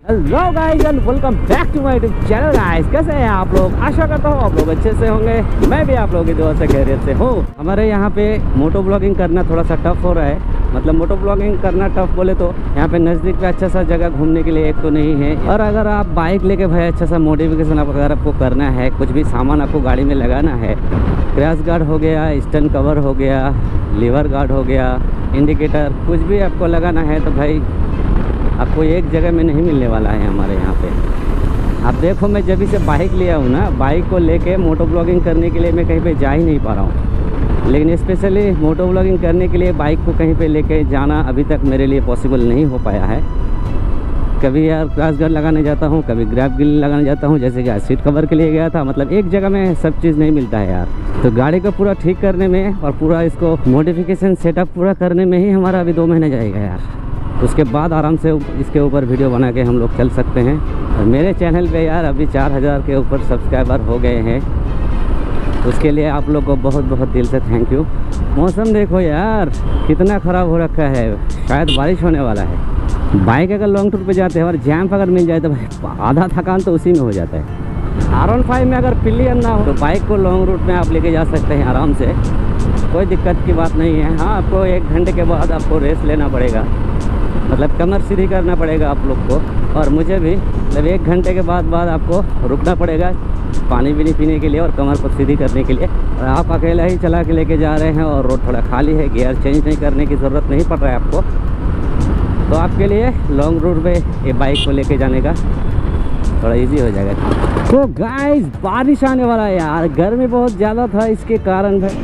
Hello guys and welcome back to my YouTube channel. Guys कैसे हैं आप लोग? आशा करता हूँ आप लोग अच्छे से होंगे। मैं भी आप लोगों की दुआ से खैरियत से हूँ। हमारे यहाँ पे मोटो ब्लॉगिंग करना थोड़ा सा टफ हो रहा है। मतलब मोटो ब्लॉगिंग करना टफ बोले तो यहाँ पे नज़दीक पे अच्छा सा जगह घूमने के लिए एक तो नहीं है, और अगर आप बाइक लेके भाई अच्छा सा मॉडिफिकेशन अगर आपको करना है, कुछ भी सामान आपको गाड़ी में लगाना है, क्रैश गार्ड हो गया, स्टन कवर हो गया, लीवर गार्ड हो गया, इंडिकेटर, कुछ भी आपको लगाना है तो भाई आपको एक जगह में नहीं मिलने वाला है हमारे यहाँ पे। आप देखो, मैं जब से बाइक लिया हूँ ना, बाइक को लेके मोटो ब्लॉगिंग करने के लिए मैं कहीं पे जा ही नहीं पा रहा हूँ। लेकिन स्पेशली मोटो ब्लॉगिंग करने के लिए बाइक को कहीं पे लेके जाना अभी तक मेरे लिए पॉसिबल नहीं हो पाया है। कभी यार क्रैश गार्ड लगाने जाता हूँ, कभी ग्रैब गिल लगाने जाता हूँ, जैसे कि सीट कवर के लिए गया था। मतलब एक जगह में सब चीज़ नहीं मिलता है यार। तो गाड़ी को पूरा ठीक करने में और पूरा इसको मॉडिफिकेशन सेटअप पूरा करने में ही हमारा अभी 2 महीने जाएगा यार। उसके बाद आराम से इसके ऊपर वीडियो बना के हम लोग चल सकते हैं। और मेरे चैनल पे यार अभी 4000 के ऊपर सब्सक्राइबर हो गए हैं। उसके लिए आप लोग को बहुत बहुत दिल से थैंक यू। मौसम देखो यार कितना ख़राब हो रखा है, शायद बारिश होने वाला है। बाइक अगर लॉन्ग टूर पे जाते हैं और जैम अगर मिल जाए तो भाई आधा थकान तो उसी में हो जाता है। R15 में अगर पिलियन ना हो तो बाइक को लॉन्ग रूट में आप लेके जा सकते हैं आराम से, कोई दिक्कत की बात नहीं है। हाँ, आपको 1 घंटे के बाद आपको रेस्ट लेना पड़ेगा, मतलब कमर सीधी करना पड़ेगा आप लोग को, और मुझे भी। मतलब 1 घंटे के बाद आपको रुकना पड़ेगा पानी भी नहीं पीने के लिए और कमर को सीधी करने के लिए। और आप अकेला ही चला के लेके जा रहे हैं और रोड थोड़ा खाली है, गियर चेंज नहीं करने की ज़रूरत नहीं पड़ रहा है आपको। तो आपके लिए लॉन्ग रूट पे ये बाइक को लेके जाने का थोड़ा इजी हो जाएगा। तो गाइस बारिश आने वाला है यार, गर्मी बहुत ज़्यादा था इसके कारण भाई।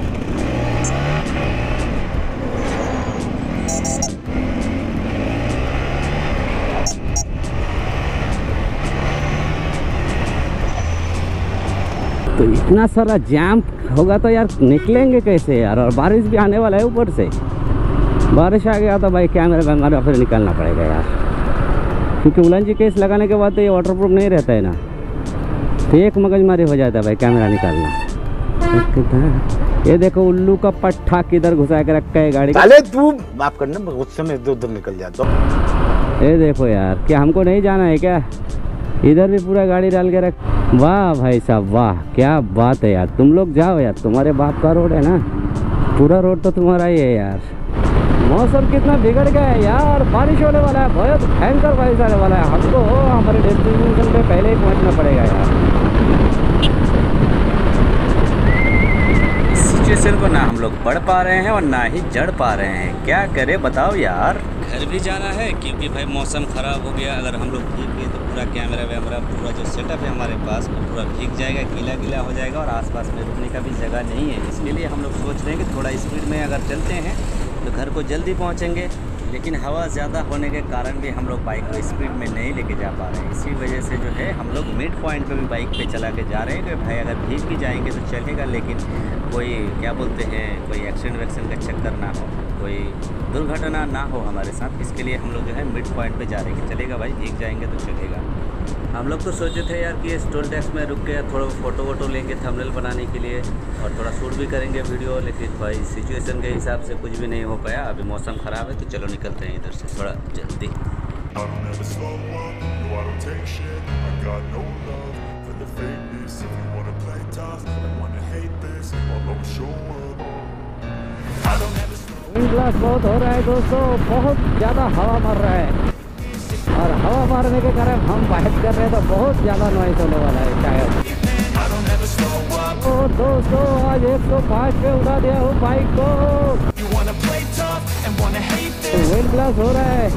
तो इतना सारा जैम होगा तो यार निकलेंगे कैसे यार? और बारिश भी आने वाला है, ऊपर से बारिश आ गया तो भाई कैमरा वैमरा फिर निकालना पड़ेगा यार, क्योंकि उलन जी केस लगाने के बाद तो ये वाटरप्रूफ नहीं रहता है ना, तो एक मगजमारी हो जाता है भाई कैमरा निकालना। ये देखो उल्लू का पट्टा किधर घुसा के रखा है गाड़ी। अरे तू माफ करना, गुस्से में इधर निकल जाता हूं। ये देखो यार, क्या हमको नहीं जाना है क्या? इधर भी पूरा गाड़ी डाल के रख। वाह भाई साहब वाह, क्या बात है यार। तुम लोग जाओ यार, तुम्हारे बाप का रोड है ना, पूरा रोड तो तुम्हारा ही है यार। मौसम कितना बिगड़ गया है यार, बारिश होने वाला है, बहुत भयंकर बारिश आने वाला है। हमको हमारे डेस्टिनेशन पे पहले ही पहुंचना पड़ेगा यार। इस सिचुएशन को ना हम लोग पढ़ पा रहे हैं और ना ही जड़ पा रहे हैं। क्या करें बताओ यार। घर भी जाना है क्योंकि भाई मौसम ख़राब हो गया। अगर हम लोग भीग गए तो पूरा कैमरा वैमरा पूरा जो सेटअप है हमारे पास वो पूरा भीग जाएगा, गीला गीला हो जाएगा, और आसपास में रुकने का भी जगह नहीं है। इसके लिए हम लोग सोच रहे हैं कि थोड़ा स्पीड में अगर चलते हैं तो घर को जल्दी पहुंचेंगे। लेकिन हवा ज़्यादा होने के कारण भी हम लोग बाइक को स्पीड में नहीं लेके जा पा रहे हैं। इसी वजह से जो है हम लोग मिड पॉइंट पे भी बाइक पे चला के जा रहे हैं कि भाई अगर भीग भी जाएंगे तो चलेगा, लेकिन कोई क्या बोलते हैं, कोई एक्सीडेंट वैक्सीडेंट का चक्कर ना हो, कोई दुर्घटना ना हो हमारे साथ। इसके लिए हम लोग जो है मिड पॉइंट पे जा रहे हैं कि चलेगा भाई, भीग जाएंगे तो चलेगा। हम लोग तो सोचे थे यार कि इस टोल टैक्स में रुक के थोड़ा फ़ोटो वोटो लेंगे थंबनेल बनाने के लिए, और थोड़ा शूट भी करेंगे वीडियो, लेकिन भाई सिचुएशन के हिसाब से कुछ भी नहीं हो पाया। अभी मौसम ख़राब है तो चलो निकलते हैं इधर से थोड़ा जल्दी। विंड ब्लास्ट बहुत हो रहा है दोस्तों, बहुत ज़्यादा हवा मार रहा है, और हवा मारने के कारण हम बाइक कर रहे हैं तो बहुत ज़्यादा नॉइस होने वाला है शायद। तो दोस्तों आज 105 पे उड़ा दिया हूँ बाइक को। विंड ब्लास्ट हो रहा है,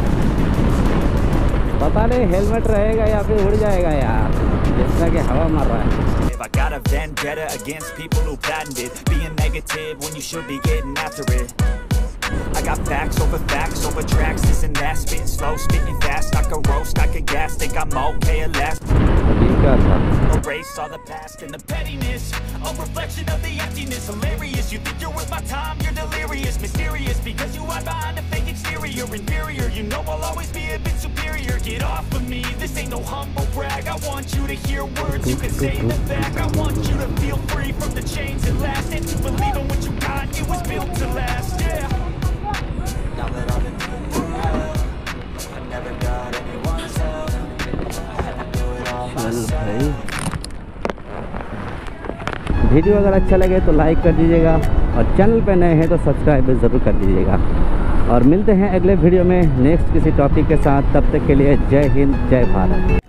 पता नहीं हेलमेट रहेगा या फिर उड़ जाएगा यार, जिस तरह की हवा मार रहा है। I got a vendetta against people who patented being negative when you should be getting after it. I got facts over tracks, this and that, spitting slow, spitting fast, I could roast, I could gas, think I'm okay at last. Erase all the past and the pettiness, a reflection of the emptiness, hilarious, you think you're worth my time, you're delirious, mysterious, because you hide behind a fake exterior, inferior, you know I'll always be a bit superior, get off of me, this ain't no humble brag, I want you to hear words, you can say them back, I want you to feel free from the chains that last, and to believe in what you got, it was built to last, yeah. Now that I've been through hell, I never got anyone's help. भाई video अगर अच्छा लगे तो like कर दीजिएगा और channel पे नए हैं तो सब्सक्राइब ज़रूर कर दीजिएगा। और मिलते हैं अगले वीडियो में नेक्स्ट किसी टॉपिक के साथ। तब तक के लिए जय हिंद जय भारत।